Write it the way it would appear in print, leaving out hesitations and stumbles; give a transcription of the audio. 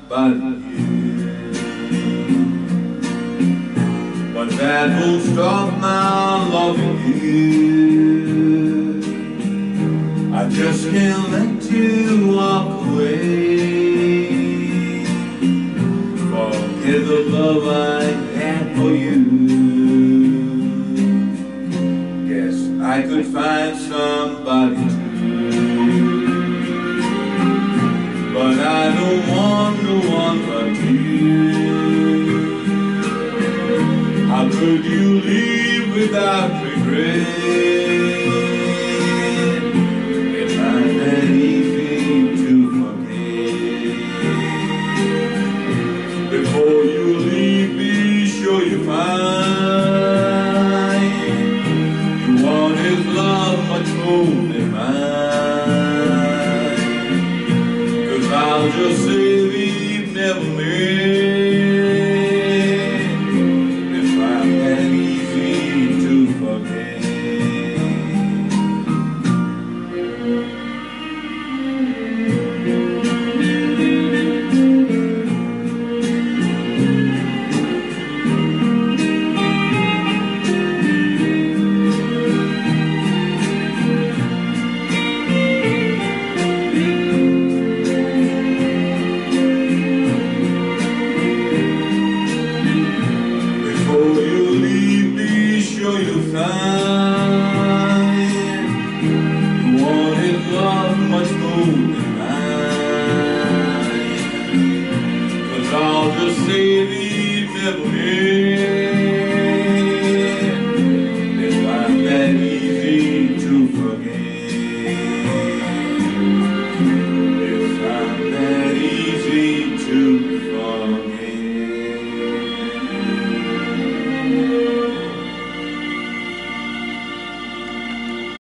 but you. But that won't stop my loving you. I just can't let you walk away. Forget the love I had for you. Guess I could find somebody too. But I don't want no one but you. How could you leave without regret? It's not that easy to forget. Before you leave, be sure you find you want his love much more than mine. 'Cause I'll just say we've never met. I'll just say we've never met.